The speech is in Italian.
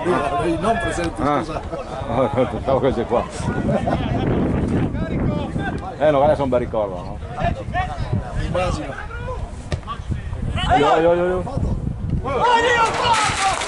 Non presente, scusa. Stavo così qua. Magari sono un bel ricordo, no? Immagino. Io.